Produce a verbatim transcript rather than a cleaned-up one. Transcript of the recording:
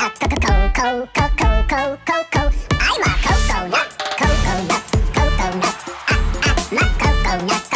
coconut, cocoa, cocoa, cocoa, cocoa, cocoa. I'm a coconut, coconut, coconut. Ah, ah, my coconut.